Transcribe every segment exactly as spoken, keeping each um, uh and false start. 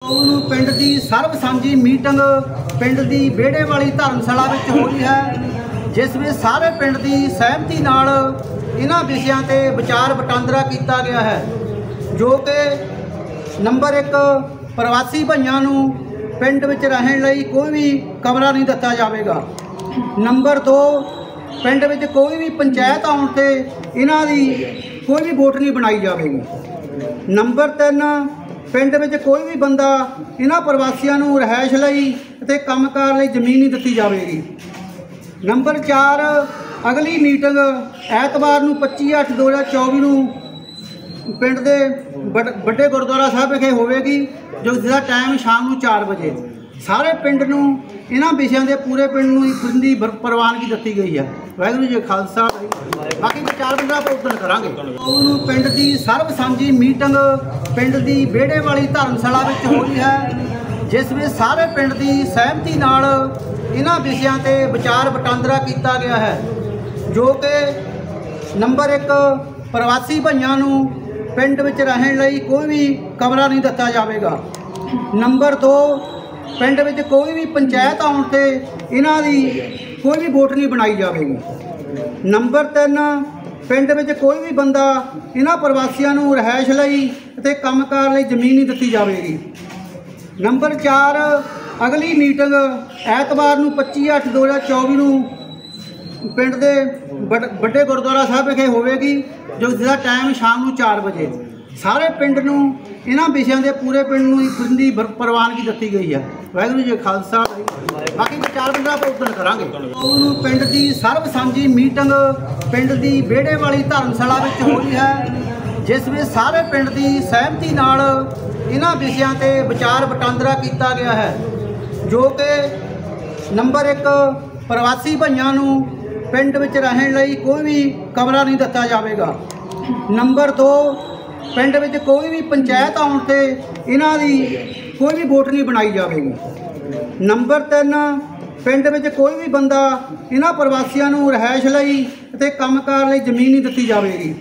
ਨੂੰ ਪਿੰਡ ਦੀ ਸਰਬ ਸਾਂਝੀ ਮੀਟਿੰਗ ਪਿੰਡ ਦੀ ਵਿਹੜੇ ਵਾਲੀ ਧਰਮਸ਼ਾਲਾ ਵਿੱਚ ਹੋਈ ਹੈ, ਜਿਸ ਵਿੱਚ ਸਾਰੇ ਪਿੰਡ ਦੀ ਸਹਿਮਤੀ ਨਾਲ ਇਹਨਾਂ ਵਿਸ਼ਿਆਂ ਤੇ ਵਿਚਾਰ ਵਟਾਂਦਰਾ ਕੀਤਾ ਗਿਆ ਹੈ। ਜੋ ਕਿ ਨੰਬਰ ਇੱਕ, ਪ੍ਰਵਾਸੀ ਭਾਈਆਂ ਨੂੰ ਪਿੰਡ ਵਿੱਚ ਰਹਿਣ ਲਈ ਕੋਈ ਵੀ ਕਮਰਾ ਨਹੀਂ ਦਿੱਤਾ ਜਾਵੇਗਾ। ਨੰਬਰ ਦੋ, ਪਿੰਡ ਵਿੱਚ ਕੋਈ ਵੀ ਪੰਚਾਇਤ ਆਉਣ ਤੇ ਇਹਨਾਂ ਦੀ ਕੋਈ ਵੀ ਵੋਟ ਨਹੀਂ ਬਣਾਈ ਜਾਵੇਗੀ। ਨੰਬਰ ਤਿੰਨ, ਪਿੰਡ ਵਿੱਚ ਕੋਈ ਵੀ ਬੰਦਾ ਇਹਨਾਂ ਪ੍ਰਵਾਸੀਆਂ ਨੂੰ ਰਿਹਾਇਸ਼ ਲਈ ਅਤੇ ਕੰਮਕਾਰ ਲਈ ਜ਼ਮੀਨ ਨਹੀਂ ਦਿੱਤੀ ਜਾਵੇਗੀ। ਨੰਬਰ ਚਾਰ, ਅਗਲੀ ਮੀਟਿੰਗ ਐਤਵਾਰ ਨੂੰ ਪੱਚੀ ਅੱਠ ਦੋ ਹਜ਼ਾਰ ਚੌਵੀ ਨੂੰ ਪਿੰਡ ਦੇ ਵੱਡੇ ਗੁਰਦੁਆਰਾ ਸਾਹਿਬ ਵਿਖੇ ਹੋਵੇਗੀ, ਜੋ ਜਿਸਦਾ ਟਾਈਮ ਸ਼ਾਮ ਨੂੰ ਚਾਰ ਵਜੇ। ਸਾਰੇ ਪਿੰਡ ਨੂੰ ਇਹਨਾਂ ਵਿਸ਼ਿਆਂ ਦੇ ਪੂਰੇ ਪਿੰਡ ਨੂੰ ਫਿਰਨ ਦੀ ਪ੍ਰਵਾਨਗੀ ਦਿੱਤੀ ਗਈ ਹੈ। ਵਾਹਿਗੁਰੂ ਜੀ ਖਾਲਸਾ। ਬਾਕੀ ਵਿਚਾਰ ਵਟਾਂਦਰਾ ਆਪਾਂ ਉਦੋਂ ਕਰਾਂਗੇ। ਉਹਨੂੰ ਪਿੰਡ ਦੀ ਸਰਬ ਸਾਂਝੀ ਮੀਟਿੰਗ ਪਿੰਡ ਦੀ ਵਿਹੜੇ ਵਾਲੀ ਧਰਮਸ਼ਾਲਾ ਵਿੱਚ ਹੋਈ ਹੈ, ਜਿਸ ਵਿੱਚ ਸਾਰੇ ਪਿੰਡ ਦੀ ਸਹਿਮਤੀ ਨਾਲ ਇਹਨਾਂ ਵਿਸ਼ਿਆਂ ਤੇ ਵਿਚਾਰ ਵਟਾਂਦਰਾ ਕੀਤਾ ਗਿਆ ਹੈ। ਜੋ ਕਿ ਨੰਬਰ ਇੱਕ, ਪ੍ਰਵਾਸੀ ਭਾਈਆਂ ਨੂੰ ਪਿੰਡ ਵਿੱਚ ਰਹਿਣ ਲਈ ਕੋਈ ਵੀ ਕਮਰਾ ਨਹੀਂ ਦਿੱਤਾ ਜਾਵੇਗਾ। ਨੰਬਰ ਦੋ, ਪਿੰਡ ਵਿੱਚ ਕੋਈ ਵੀ ਪੰਚਾਇਤ ਆਉਣ ਤੇ ਇਹਨਾਂ ਦੀ ਕੋਈ ਵੀ ਵੋਟ ਨਹੀਂ ਬਣਾਈ ਜਾਵੇਗੀ। ਨੰਬਰ ਤਿੰਨ, ਪਿੰਡ ਵਿੱਚ ਕੋਈ ਵੀ ਬੰਦਾ ਇਹਨਾਂ ਪ੍ਰਵਾਸੀਆਂ ਨੂੰ ਰਿਹਾਇਸ਼ ਲਈ ਅਤੇ ਕੰਮਕਾਰ ਲਈ ਜ਼ਮੀਨ ਨਹੀਂ ਦਿੱਤੀ ਜਾਵੇਗੀ। ਨੰਬਰ ਚਾਰ, ਅਗਲੀ ਮੀਟਿੰਗ ਐਤਵਾਰ ਨੂੰ ਪੱਚੀ ਅੱਠ ਦੋ ਹਜ਼ਾਰ ਚੌਵੀ ਨੂੰ ਪਿੰਡ ਦੇ ਵੱਡੇ ਗੁਰਦੁਆਰਾ ਸਾਹਿਬ ਵਿਖੇ ਹੋਵੇਗੀ, ਜੋ ਜਿਸਦਾ ਟਾਈਮ ਸ਼ਾਮ ਨੂੰ ਚਾਰ ਵਜੇ। ਸਾਰੇ ਪਿੰਡ ਨੂੰ ਇਹਨਾਂ ਵਿਸ਼ਿਆਂ ਦੇ ਪੂਰੇ ਪਿੰਡ ਨੂੰ ਫਿਰਨ ਦੀ ਪ੍ਰਵਾਨਗੀ ਦਿੱਤੀ ਗਈ ਹੈ। ਵਾਹਿਗੁਰੂ ਜੀ ਖਾਲਸਾ। ਬਾਕੀ ਵਿਚਾਰ ਵਟਾਂਦਰਾ ਆਪਾਂ ਉਦੋਂ ਕਰਾਂਗੇ। ਉਹਨੂੰ ਪਿੰਡ ਦੀ ਸਰਬ ਸਾਂਝੀ ਮੀਟਿੰਗ ਪਿੰਡ ਦੀ ਵਿਹੜੇ ਵਾਲੀ ਧਰਮਸ਼ਾਲਾ ਵਿੱਚ ਹੋਈ ਹੈ, ਜਿਸ ਵਿੱਚ ਸਾਰੇ ਪਿੰਡ ਦੀ ਸਹਿਮਤੀ ਨਾਲ ਇਹਨਾਂ ਵਿਸ਼ਿਆਂ ਤੇ ਵਿਚਾਰ ਵਟਾਂਦਰਾ ਕੀਤਾ ਗਿਆ ਹੈ। ਜੋ ਕਿ ਨੰਬਰ ਇੱਕ, ਪ੍ਰਵਾਸੀ ਭਾਈਆਂ ਨੂੰ ਪਿੰਡ ਵਿੱਚ ਰਹਿਣ ਲਈ ਕੋਈ ਵੀ ਕਮਰਾ ਨਹੀਂ ਦਿੱਤਾ ਜਾਵੇਗਾ। ਨੰਬਰ ਦੋ, ਪਿੰਡ ਵਿੱਚ ਕੋਈ ਵੀ ਪੰਚਾਇਤ ਆਉਣ ਤੇ ਇਹਨਾਂ ਦੀ ਕੋਈ ਵੀ ਵੋਟ ਨਹੀਂ ਬਣਾਈ ਜਾਵੇਗੀ। ਨੰਬਰ ਤਿੰਨ, ਪਿੰਡ ਵਿੱਚ ਕੋਈ ਵੀ ਬੰਦਾ ਇਹਨਾਂ ਪ੍ਰਵਾਸੀਆਂ ਨੂੰ ਰਿਹਾਇਸ਼ ਲਈ ਅਤੇ ਕੰਮਕਾਰ ਲਈ ਜ਼ਮੀਨ ਨਹੀਂ ਦਿੱਤੀ ਜਾਵੇਗੀ।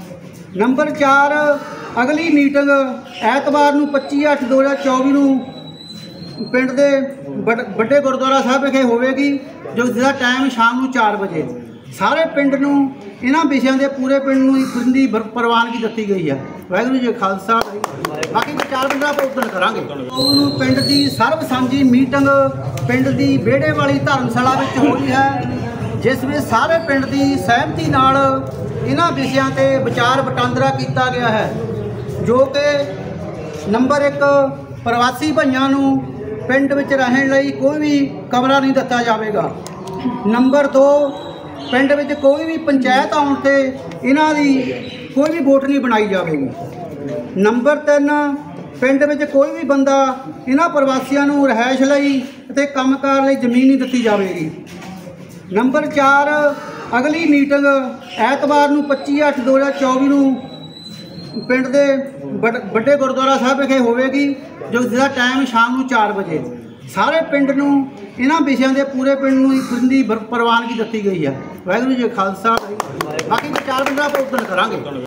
ਨੰਬਰ ਚਾਰ, ਅਗਲੀ ਮੀਟਿੰਗ ਐਤਵਾਰ ਨੂੰ ਪੱਚੀ ਅੱਠ ਦੋ ਹਜ਼ਾਰ ਚੌਵੀ ਨੂੰ ਪਿੰਡ ਦੇ ਵੱਡੇ ਗੁਰਦੁਆਰਾ ਸਾਹਿਬ ਵਿਖੇ ਹੋਵੇਗੀ, ਜੋ ਜਿਸਦਾ ਟਾਈਮ ਸ਼ਾਮ ਨੂੰ ਚਾਰ ਵਜੇ। ਸਾਰੇ ਪਿੰਡ ਨੂੰ ਇਹਨਾਂ ਵਿਸ਼ਿਆਂ ਦੇ ਪੂਰੇ ਪਿੰਡ ਨੂੰ ਫਿਰਨ ਦੀ ਪ੍ਰਵਾਨਗੀ ਦਿੱਤੀ ਗਈ ਹੈ। ਵਾਹਿਗੁਰੂ ਜੀ ਖਾਲਸਾ। ਬਾਕੀ ਵਿਚਾਰ ਵਟਾਂਦਰਾ ਆਪਾਂ ਉਦੋਂ ਕਰਾਂਗੇ। ਉਹਨੂੰ ਪਿੰਡ ਦੀ ਸਰਬ ਸਾਂਝੀ ਮੀਟਿੰਗ ਪਿੰਡ ਦੀ ਵਿਹੜੇ ਵਾਲੀ ਧਰਮਸ਼ਾਲਾ ਵਿੱਚ ਹੋਈ ਹੈ, ਜਿਸ ਵਿੱਚ ਸਾਰੇ ਪਿੰਡ ਦੀ ਸਹਿਮਤੀ ਨਾਲ ਇਹਨਾਂ ਵਿਸ਼ਿਆਂ ਤੇ ਵਿਚਾਰ ਵਟਾਂਦਰਾ ਕੀਤਾ ਗਿਆ ਹੈ। ਜੋ ਕਿ ਨੰਬਰ ਇੱਕ, ਪ੍ਰਵਾਸੀ ਭਾਈਆਂ ਨੂੰ ਪਿੰਡ ਵਿੱਚ ਰਹਿਣ ਲਈ ਕੋਈ ਵੀ ਕਮਰਾ ਨਹੀਂ ਦਿੱਤਾ ਜਾਵੇਗਾ। ਨੰਬਰ ਦੋ, ਪਿੰਡ ਵਿੱਚ ਕੋਈ ਵੀ ਪੰਚਾਇਤ ਆਉਣ ਤੇ ਇਹਨਾਂ ਦੀ ਕੋਈ ਵੀ ਵੋਟ ਨਹੀਂ ਬਣਾਈ ਜਾਵੇਗੀ। ਨੰਬਰ ਤਿੰਨ, ਪਿੰਡ ਵਿੱਚ ਕੋਈ ਵੀ ਬੰਦਾ ਇਹਨਾਂ ਪ੍ਰਵਾਸੀਆਂ ਨੂੰ ਰਿਹਾਇਸ਼ ਲਈ ਅਤੇ ਕੰਮਕਾਰ ਲਈ ਜ਼ਮੀਨ ਨਹੀਂ ਦਿੱਤੀ ਜਾਵੇਗੀ। ਨੰਬਰ ਚਾਰ, ਅਗਲੀ ਮੀਟਿੰਗ ਐਤਵਾਰ ਨੂੰ ਪੱਚੀ ਅੱਠ ਦੋ ਹਜ਼ਾਰ ਚੌਵੀ ਨੂੰ ਪਿੰਡ ਦੇ ਵੱਡੇ ਗੁਰਦੁਆਰਾ ਸਾਹਿਬ ਵਿਖੇ ਹੋਵੇਗੀ, ਜੋ ਜਿਸਦਾ ਟਾਈਮ ਸ਼ਾਮ ਨੂੰ ਚਾਰ ਵਜੇ। ਸਾਰੇ ਪਿੰਡ ਨੂੰ ਇਹਨਾਂ ਵਿਸ਼ਿਆਂ ਦੇ ਪੂਰੇ ਪਿੰਡ ਨੂੰ ਫਿਰਨ ਦੀ ਪ੍ਰਵਾਨਗੀ ਦਿੱਤੀ ਗਈ ਹੈ। ਵਾਹਿਗੁਰੂ ਜੀ ਖਾਲਸਾ। ਬਾਕੀ ਵਿਚਾਰ ਵਟਾਂਦਰਾ ਆਪਾਂ ਉਦੋਂ ਕਰਾਂਗੇ।